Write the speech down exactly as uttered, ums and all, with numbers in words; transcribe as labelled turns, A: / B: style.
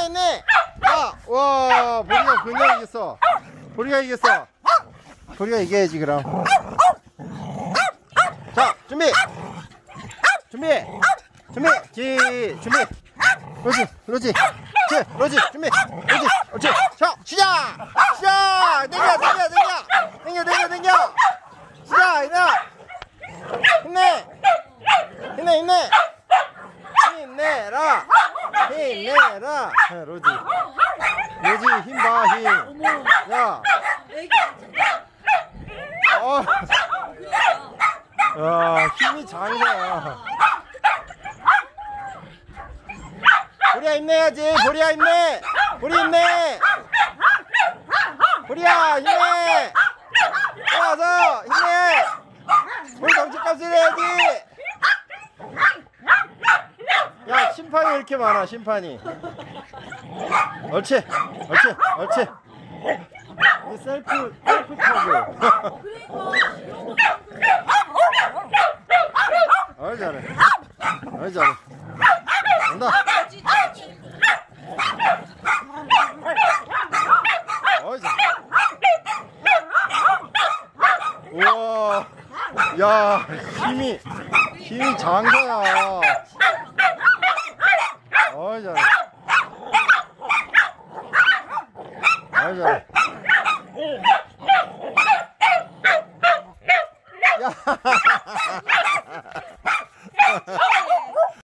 A: 있네. 야, 와, 보리가 그냥 이겼어. 보리가 이겼어. 보리가 이겨야지 그럼. 자, 준비. 준비. 준비. 지, 준비. 로지, 로지. 지, 로지, 준비. 로지, 로지. 자, 시작. 시작. 당겨, 당겨, 당겨. 당겨, 당겨, 당겨. 시작, 일어나. 힘내. 힘내, 힘내. 힘내라. 힘내라. 자, 로지. 로지 힘봐, 힘. 야. 어. 야, 힘이 장이야. 보리야 힘내야지. 보리야 힘내. 보리 힘내. 보리야 힘내. 와서 힘내. 보리 덩치값을 해야지. 야, 심판이 이렇게 많아. 심판이. 옳지, 옳지, 옳지. 이 셀프 셀프 타고. 어이 잘해. 어이 잘해. 온다. 어이 잘해. 우와. 야, 힘이 힘이 장사야. 어이 잘해. 어이 잘해. 야.